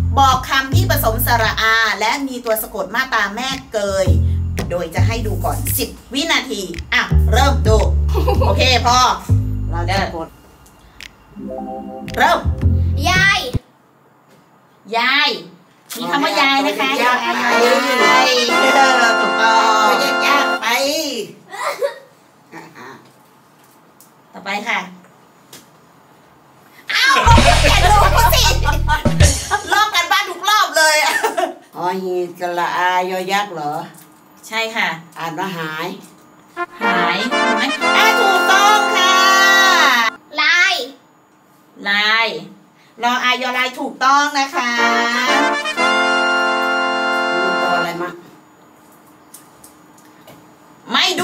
บอกคำที่ผสมสระอาและมีตัวสะกดมาตราแม่เกยโดยจะให้ดูก่อน10 วินาทีอ่ะเริ่มดู โอเคพอเราจะกดเริ่มยายมีคำว่ายายนะคะยายถูกต้องยากไปต่อไปค่ะอ้าวอย่าดูเขาสิลอกกันบ้านทุกรอบเลยอ๋อฮีสระอายอยักษ์เหรอใช่ค่ะอ่านว่าหายถูกไหมถูกต้องค่ะลายรออายอลายถูกต้องนะคะมีตัวอะไรมาไม่ดู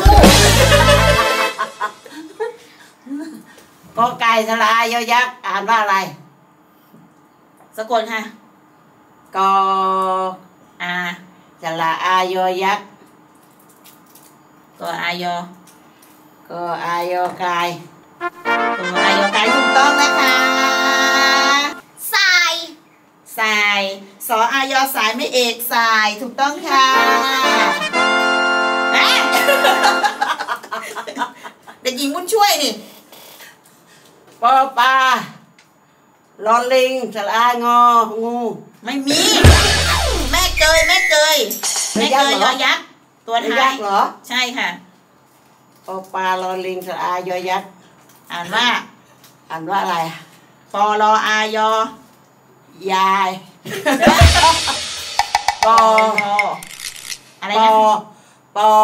กอไก่สระอายอยักษ์อ่านว่าอะไรสะกดค่ะกออาสระอายอยักษ์กออายอกออายอกายกออายอกายถูกต้องนะคะสายสออายอสายไม่เอกสายถูกต้องค่ะเด็กหญิงบุญช่วยนี่ปอปลาลอลิงสระอางองูไม่มีแม่เกยยอยักษ์ตัวท้ายเหรอใช่ค่ะปอปลาลอลิงสระอายอยักษ์อ่านว่าอะไรปอลออายอยายปออะไรนะปอ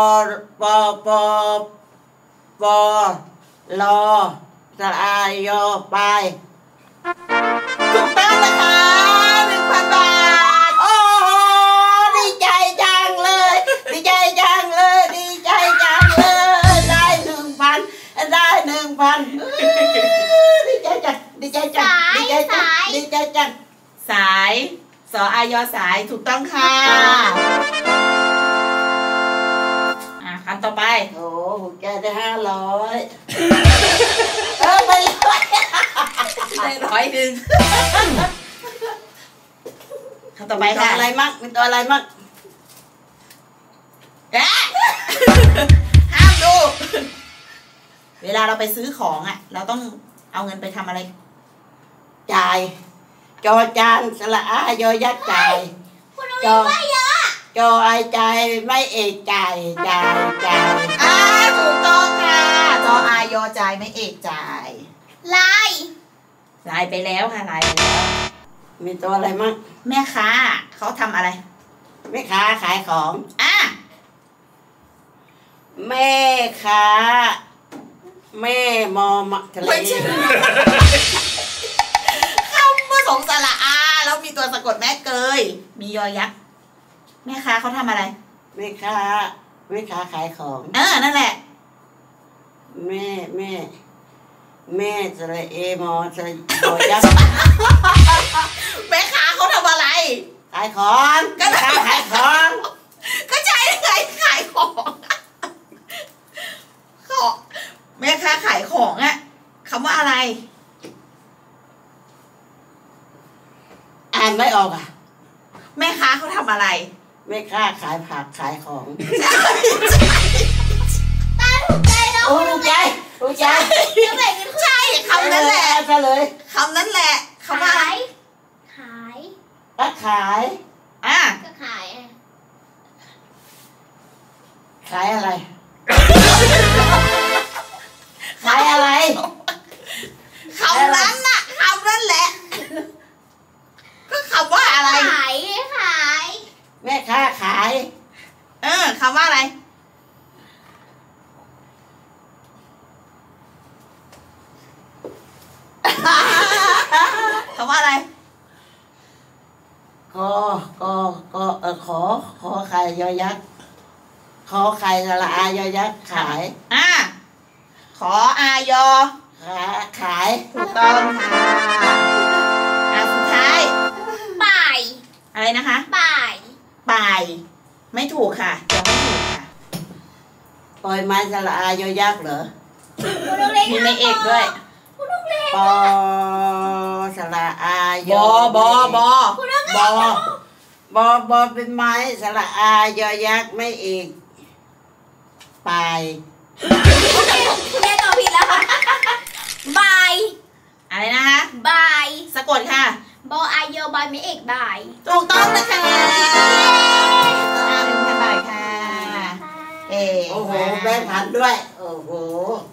ลอสระอายอปลายถูกต้องนะคะ 1,000 บาทโอ้โหดีใจจังเลยได้ 1,000 ได้ 1,000ดีใจจังสายสออายอสายถูกต้องค่ะคำต่อไปโอ้แกได้500 ไปได้100คำต่อไปค่ะมีตัวอะไรมั่งห้ามดูเวลาเราไปซื้อของเราต้องเอาเงินไปทำอะไรจ่ายจอจานสระอายอยักษ์จ่ายจอไอจ่ายไม่เอกจ่ายถูกต้องค่ะจออายอจ่ายไม่เอกจ่ายลายไปแล้วค่ะลายไปแล้วมีตัวอะไรมั่งแม่ค้าเขาทำอะไรแม่ค้าขายของแม่ค้าแม่มอมทะเลคำผสมสระอาแล้วมีตัวสะกดแม่เกยมียอยักษ์แม่ค้าเขาทำอะไรแม่ค้าขายของนั่นแหละแม่สระเอมอสระยอยักษ์แม่ค้าเขาทำอะไรขายของก็ขายของก็ใช่ไงขายของแม่ค้าขายของคำว่าอะไรอ่านไม่ออกแม่ค้าเขาทำอะไรแม่ค้าขายผักขายของตาถูกใจเนาะถูกใจใช่คำนั้นแหละคำนั้นแหละคำว่าขายก็ขายอะไรขายอะไรคำนั้นแหละก็คำว่าอะไรขายแม่ค้าขายคำว่าอะไรคำว่าอะไรขอไข่ยอยักษ์ขอไข่สระอายอยักษ์ขายขออายอขายถูกต้องค่ะสุดท้ายป่ายอะไรนะคะป่ายไม่ถูกค่ะยังไม่ถูกค่ะปล่อยไม้สระอายอยักษ์เหรอมีไม่เอกด้วยปอสระอายบบอเป็นไม้สระอายอยักษ์ไม่เอกปลายคุณแม่ตอบผิดแล้วค่ะบายอะไรนะคะบายสะกดค่ะบออายโยบายไม่เอกบายถูกต้องนะคะ1,000 บาทค่ะโอ้โหแบงค์พันด้วย